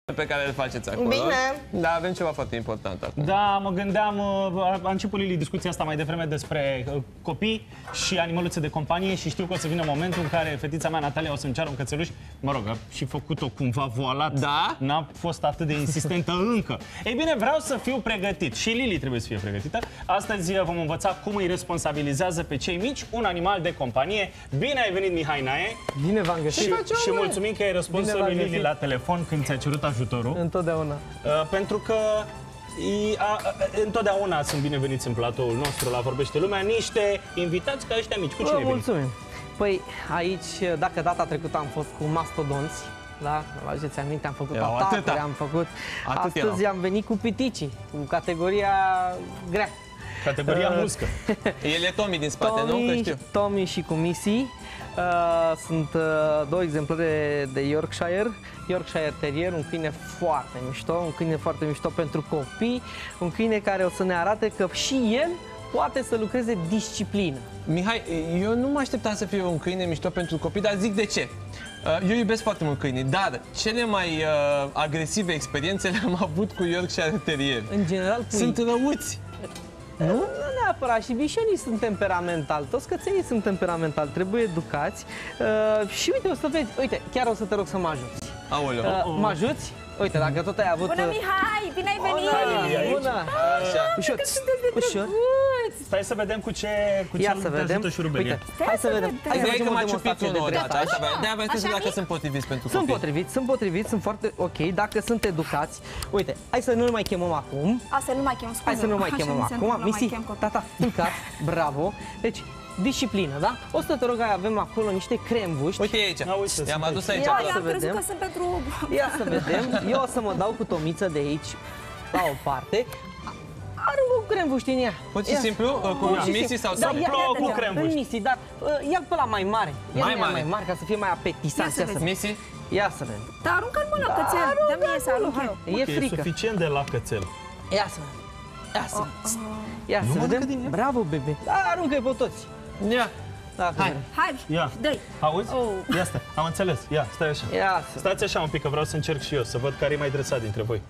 pe care îl faceți acolo. Bine. Da, avem ceva foarte important acum. Da, mă gândeam, a început Lili discuția asta mai devreme despre copii și animăluțe de companie și știu că o să vină momentul în care fetița mea, Natalia, o să-mi ceară un cățeluș. Mă rog, a și făcut-o cumva voalat. Da? N-a fost atât de insistentă încă. Ei bine, vreau să fiu pregătit și Lili trebuie să fie pregătită. Astăzi vom învăța cum îi responsabilizează pe cei mici un animal de companie. Bine ai venit, Mihai Nae! Bine v-am găsit. Și mulțumim că ai răspuns lui Lili la telefon când ți-a cerut ajutorul. Întotdeauna. Pentru că întotdeauna sunt bineveniți în platoul nostru la Vorbește Lumea niște invitați ca ăștia mici. Cu cine veni? Mulțumim. Păi aici, dacă data trecută am fost cu mastodonți, da? Vă aduceți aminte, am făcut ataturi, am făcut... Astăzi am venit cu piticii, cu categoria grea. Categoria muscă. El e Tommy din spate, nu? Că știu. Tommy și cu Missy. Sunt două exemplare de Yorkshire Terrier, un câine foarte mișto, un câine foarte mișto pentru copii, un câine care o să ne arate că și el poate să lucreze disciplină. Mihai, eu nu mă așteptam să fie un câine mișto pentru copii, dar zic de ce. Eu iubesc foarte mult câinii, dar cele mai agresive experiențe le-am avut cu Yorkshire Terrier. În general, sunt răuți. Nu neapărat, și bișonii sunt temperamentali, toți cățenii sunt temperamentali, trebuie educați. Și uite, o să vezi, uite, chiar o să te rog să mă ajuți. Aoleu. Mă ajuți? Uite, dacă tot ai avut... Bună, Mihai! Bine ai venit! Bună! Așa. Ușor, ușor. Stai să vedem cu ce Ia să te vedem. ajută șurubelia. Uite, hai să vedem. Hai să facem o demonstrație de dreapta. De-aia vreau să știu dacă sunt potriviți pentru copii. Sunt potriviți, sunt foarte ok. Dacă sunt educați, uite, hai să nu-l mai chemăm acum. Să nu mai chem, scuze. Hai să nu mai chemăm acum. Missy, tata, culcat, bravo. Deci, disciplină, da? O să te rog, avem acolo niște cremvuști. Uite aici. I-am adus aici. Ia să vedem. Că sunt pentru... Ia să vedem. Eu o să mă dau cu Tomiță de aici la o parte. Are un cremvuști în ea. Pur și simplu, cu Missy sau să plouă cu cremvuști. Missy, dar ia pe la mai mare. Mai mare, ca să fie mai apetisant. Missy? Ia să vedem. Dar aruncă-l mână, cățel. Dă-mi să arunc eu. E frică. E suficient de la cățel. Ia să vedem. Ia să vedem. Ia să vedem. Bravo, bebe. Aruncă-i pe toți. Ia. Hai, dă-i. Auzi? Ia stai, am înțeles. Ia, stai așa. Stați așa un pic, că vreau să încerc și eu, să văd care e mai dresat dintre voi.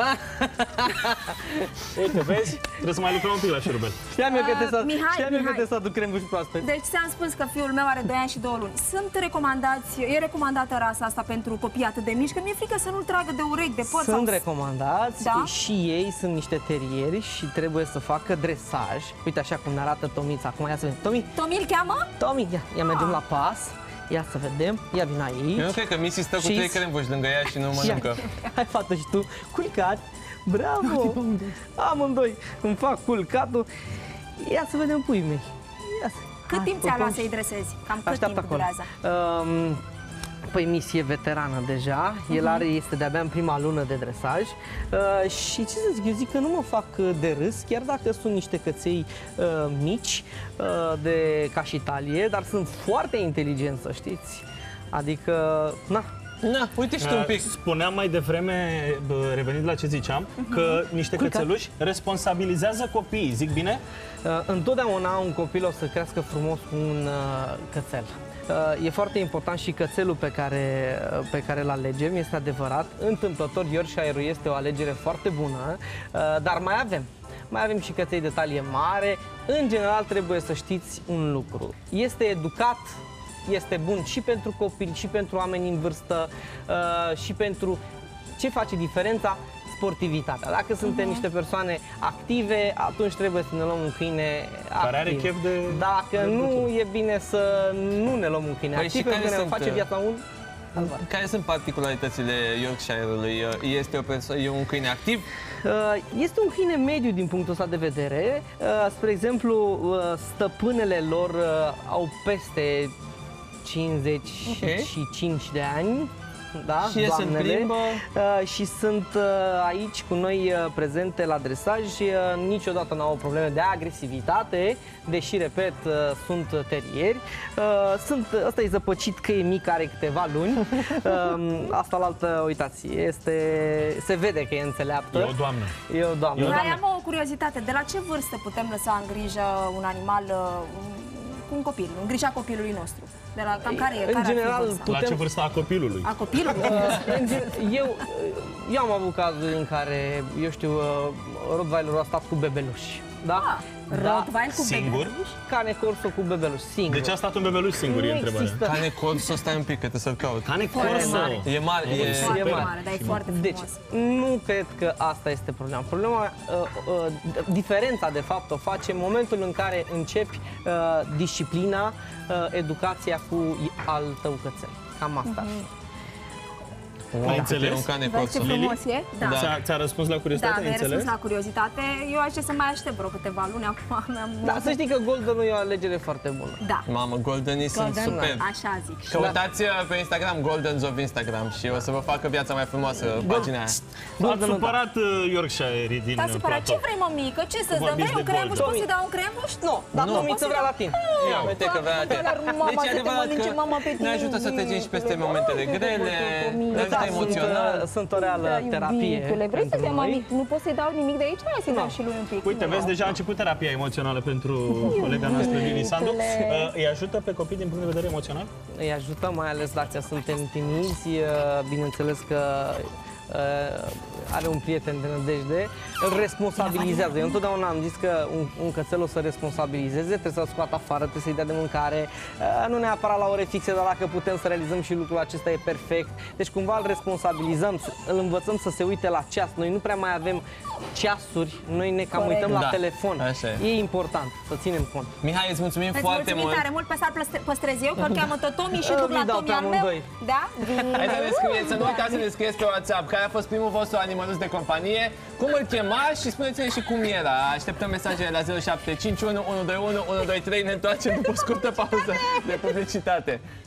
Uite, vezi? Trebuie să mai lucrăm un pic la șurubel. Știam eu că te să aduc crembuși proaspăt. Deci ți-am spus că fiul meu are 2 ani și 2 luni. E recomandată rasa asta pentru copii atât de mici, că mi-e frică să nu-l tragă de urechi, de păr. Sunt recomandați, da? Și ei sunt niște terieri și trebuie să facă dresaj. Uite așa cum ne arată Tomița acum, ia să vedem. Tomi îl cheamă? Tomi, ia mergem la pas. Ia să vedem, ia vin aici. Eu nu cred că Missy stă cu 3 cremvuși lângă ea și nu mănâncă. Hai, fată, și tu, culcat. Bravo! Amândoi îmi fac culcatul. Ia să vedem puii mei. Cât timp ți-a luat să-i dresezi? Cam cât timp durează? Păi Missy e veterană deja, este de-abia în prima lună de dresaj și ce să zic, eu zic că nu mă fac de râs, chiar dacă sunt niște căței mici ca și talie, dar sunt foarte inteligenți, să știți. Adică, na, uite și tu un pic. Spuneam mai devreme, revenind la ce ziceam, că niște cățeluși responsabilizează copiii, zic bine? Întotdeauna un copil o să crească frumos cu un cățel. E foarte important și cățelul pe care îl alegem, este adevărat. Întâmplător, Yorkshire-ul este o alegere foarte bună, dar mai avem și căței de talie mare. În general, trebuie să știți un lucru. Este educat, este bun și pentru copii, și pentru oameni în vârstă, și pentru ce face diferența? Sportivitatea. Dacă suntem niște persoane active, atunci trebuie să ne luăm un câine activ. Care are chef de... Dacă nu, e bine să nu ne luăm un câine activ, pentru că ne face viața un... Care sunt particularitățile Yorkshire-ului? E un câine activ? Este un câine mediu din punctul ăsta de vedere. Spre exemplu, stăpânele lor au peste 55 de ani. Da, și se plimbă. Și sunt aici cu noi prezente la dresaj și niciodată nu au probleme de agresivitate, deși, repet, sunt terieri. Ăsta e zăpăcit că e mic, are câteva luni. Asta la altă, uitați, se vede că e înțeleaptă. E o doamnă. E o doamnă. Dar am o curiozitate, de la ce vârstă putem lăsa în grijă un animal cu un copil, în grija copilului nostru? De la cam care în general, La ce vârstă a copilului? A copilului? Eu am avut cazuri în care, eu știu, Rottweilerul a stat cu bebeluși. Da? Rottweiler cu Singur? bebeluși? Cane Corso cu bebeluși, singur. De ce a stat un bebeluș singur, e Nu întrebarea. există. Cane Corso, stai un pic, că trebuie să-l caut. Cane Foarte Corso. mare. E mare, e... Foarte mare. mare, dar e foarte Deci, frumos. nu cred că asta este problema. Problema, diferența, de fapt, o face în momentul în care începi disciplina, educația cu al tău cățel. Cam asta. Ai înțeles? Un cane Vezi ce Corso. frumos e? Da. Ți-a răspuns la curiozitate? Da, ai mi-ai înțeles? răspuns la curiozitate. Eu aș să mai aștept vreo câteva luni. Acum mi-am... Da, să știi că Goldenul e o alegere foarte bună. Da, Mamă, goldenii sunt Golden, superbi. așa zic. Căutați pe Instagram Goldens of Instagram și o să vă facă viața mai frumoasă pagina aia. Ați supărat Yorkshirerii din Dar supărat, ce platou. vrei, mămică? Ce să-ți dăm? Vorbiți Vrei un de crembuș? Golden. Poți să-i dau un crembuș? Nu, dar Nu. Tomiță vrea la tine. Ia uite că vrea te. Mama, Deci e să te adevărat mănânce mama pe că tine. ne ajută să trecem și peste momentele grele, ne ajută Da, emoțional. sunt o reală terapie. Iubitule, vrei să pentru dea noi. mami? Nu poți să-i dau nimic de aici? Hai să-i dau și lui un pic. Uite, vezi, deja a început terapia emoțională pentru colega noastră, Lili Sandu. Îi ajută pe copii din punct de vedere emoțional? Îi ajută, mai ales dacă suntem timizi, bineînțeles că are un prieten de nădejde, îl responsabilizează. Eu întotdeauna am zis că un cățel o să responsabilizeze, trebuie să-l scoată afară, trebuie să-i dea de mâncare, nu neapărat la ore fixe, dar dacă putem să realizăm și lucrul acesta e perfect. Deci cumva îl responsabilizăm, îl învățăm să se uite la ceas. Noi nu prea mai avem ceasuri, noi ne cam Corect. uităm la Da, telefon. așa e. E important să ținem cont. Mihai, îți mulțumim Îți foarte mulțumim mult. tare mult, pe asta păstrez eu, că îl cheamă tot Tomi și duc la Vi dau Tomi pe al meu. amândoi. Da? Hai să ne scrieți, să nu uitați să ne scrieți pe WhatsApp care a fost primul vostru animăluț de companie, cum îl chemați și spuneți-ne și cum era. Așteptăm mesajele la 0751 121 123, ne întoarcem după o scurtă pauză de publicitate.